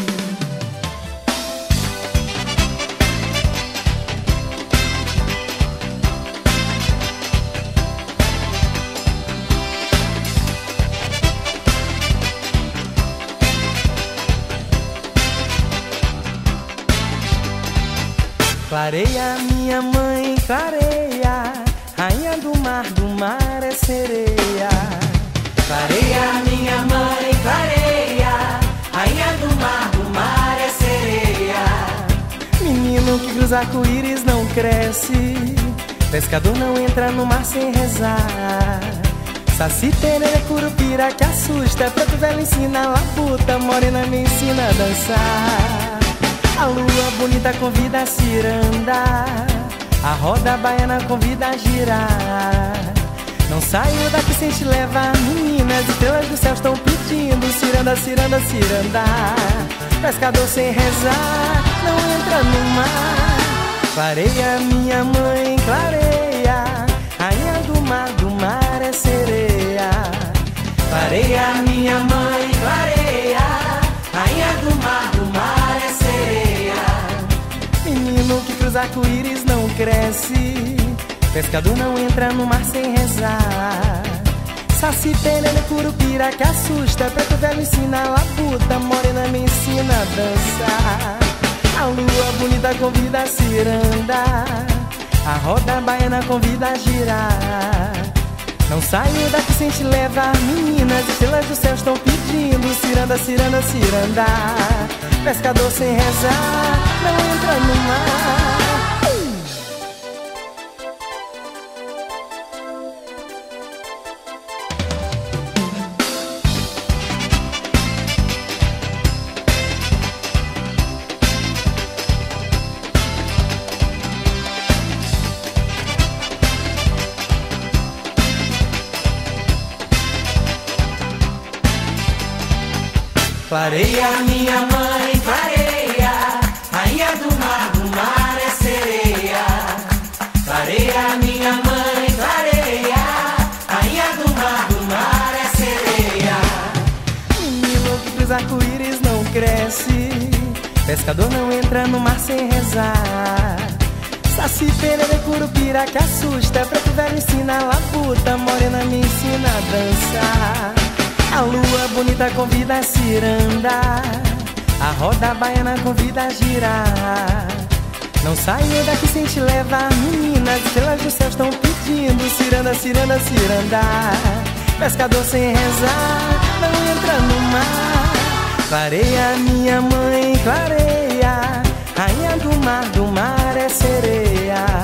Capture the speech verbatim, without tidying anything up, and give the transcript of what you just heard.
Clareia, minha mãe, clareia, rainha do mar, do mar é sereia. Clareia, minha mãe, clareia, rainha do mar, do mar é sereia. Menino que cruza arco-íris não cresce, pescador não entra no mar sem rezar. Saci, tererê, curupira que assusta, preto velho ensina laputa, morena me ensina a dançar. A lua bonita convida a ciranda, a roda baiana convida a girar. Não saio daqui sem te levar, meninas, estrelas do céu estão pedindo ciranda, ciranda, ciranda. Pescador sem rezar, não entra no mar. Clareia, minha mãe, clareia, rainha do mar, do mar é sereia. Clareia, minha mãe, clareia, rainha do mar, do mar é sereia. Menino que cruza arco-íris não cresce, pescador não entra no mar sem rezar. Saci, tererê, curupira que assusta, preto velho ensina laputa, morena me ensina a dançar. A lua bonita convida a ciranda, a roda baiana convida a girar. Não saio daqui sem te levar, meninas, estrelas do céu estão pedindo ciranda, ciranda, ciranda. Pescador sem rezar, não entra no mar. Clareia, minha mãe, clareia, rainha do mar, do mar é sereia. Clareia, minha mãe, clareia, rainha do mar, do mar é sereia. Menino que cruza arco-íris não cresce, pescador não entra no mar sem rezar. Saci, tererê, curupira que assusta, preto velho ensina laputa, morena me ensina a dançar. A lua bonita convida a ciranda, a roda baiana convida a girar. Não saio daqui sem te levar, meninas, estrelas do céu estão pedindo ciranda, ciranda, ciranda. Pescador sem rezar, não entra no mar. Clareia, minha mãe, clareia, rainha do mar, do mar é sereia.